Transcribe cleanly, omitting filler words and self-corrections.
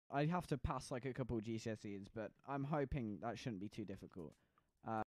I'd have to pass like a couple GCSEs, but I'm hoping that shouldn't be too difficult.